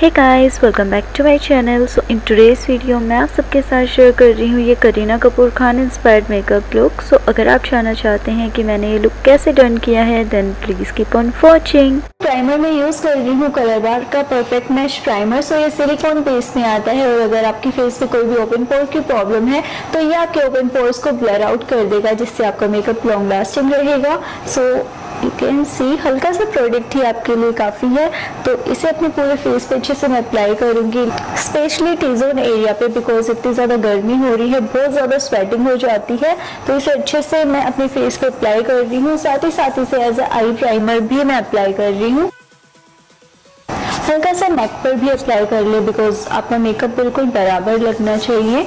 Hey guys, welcome back to my channel. So in today's video मैं आप सबके साथ शेयर कर रही हूँ ये Kareena Kapoor Khan inspired makeup look. So अगर आप जानना चाहते हैं कि मैंने ये लुक कैसे डन किया है then please keep on watching. Primer में यूज कर रही हूँ कलर बार का परफेक्ट मैश प्राइमर। सो ये सिलिकॉन बेस में आता है और अगर आपकी फेस पे कोई भी ओपन पोर की प्रॉब्लम है तो ये आपके ओपन पोर्स को ब्लर आउट कर देगा, जिससे आपका मेकअप लॉन्ग लास्टिंग रहेगा। सो यू कैन सी हल्का सा प्रोडक्ट ही आपके लिए काफ़ी है, तो इसे अपने पूरे फेस पे अच्छे से मैं अप्लाई करूंगी, स्पेशली टी जोन एरिया पे, बिकॉज इतनी ज़्यादा गर्मी हो रही है, बहुत ज़्यादा स्वेटिंग हो जाती है, तो इसे अच्छे से मैं अपने फेस पे अप्लाई कर रही हूँ। साथ ही इसे एज ए आई प्राइमर भी मैं अप्लाई कर रही हूँ। हल्का सा नेक पर भी अप्लाई कर ले बिकॉज आपका मेकअप बिल्कुल बराबर लगना चाहिए।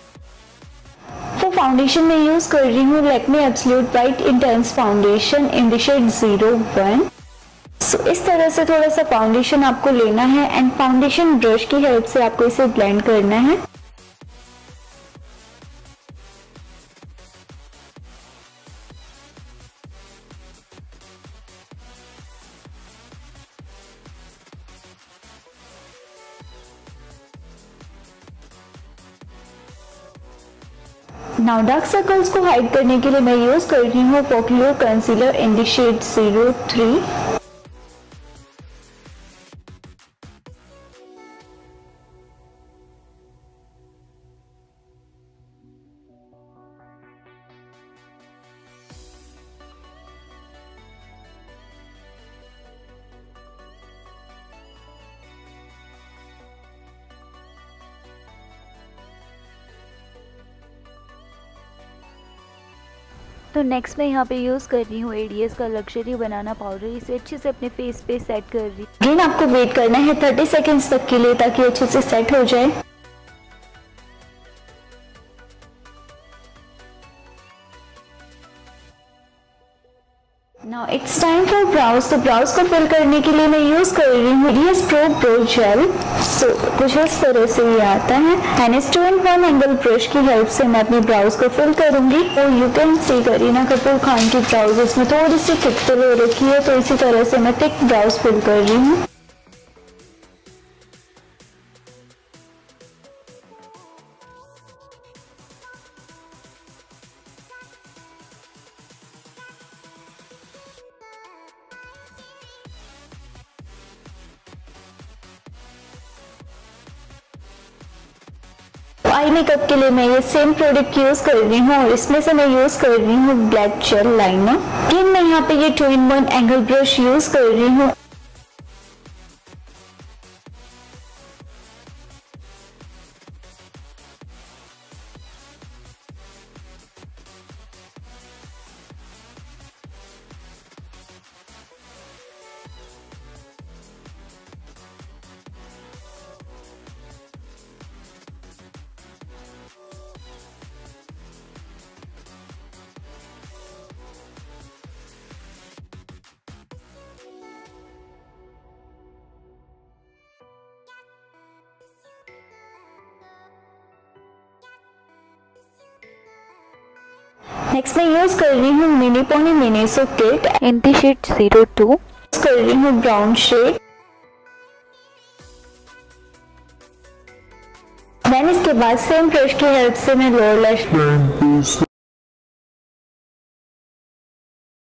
फाउंडेशन में यूज कर रही हूँ Lakme absolute bright intense foundation in the shade 01। So इस तरह से थोड़ा सा फाउंडेशन आपको लेना है एंड फाउंडेशन ब्रश की हेल्प से आपको इसे ब्लेंड करना है। नाउ डार्क सर्कल्स को हाइड करने के लिए मैं यूज कर रही हूँ पोक्लियो कंसीलर इन द शेड 03। तो नेक्स्ट मैं यहाँ पे यूज़ कर रही हूँ एडीएस का लग्जरी बनाना पाउडर। इसे अच्छे से अपने फेस पे सेट कर रही हूँ। अगेन आपको वेट करना है 30 सेकेंड्स तक के लिए ताकि अच्छे से सेट हो जाए। Now it's time for brows. तो ब्राउज को फिल करने के लिए मैं यूज कर रही हूँ ADS pro brow gel. So कुछ इस तरह से ये आता है एंड इस 2-in-1 एंगल ब्रश की हेल्प से मैं अपनी ब्राउज को फिल करूंगी। तो you can see Kareena Kapoor Khan की ब्राउज इसमें थोड़ी सी थिक फिल हो रखी है, तो इसी तरह से मैं थिक ब्राउज फिल कर रही हूँ। आई मेकअप के लिए मैं ये सेम प्रोडक्ट यूज कर रही हूँ और इसमें से मैं यूज कर रही हूँ ब्लैक जेल लाइनर। फिर मैं यहाँ पे ये 2-in-1 एंगल ब्रश यूज कर रही हूँ। नेक्स्ट मैं यूज कर रही हूँ mini pony Miniso kit in the shade 02। Use कर रही हूँ ब्राउन शेड। देन इसके बाद सेम ब्रश की हेल्प से मैं लोअर लैश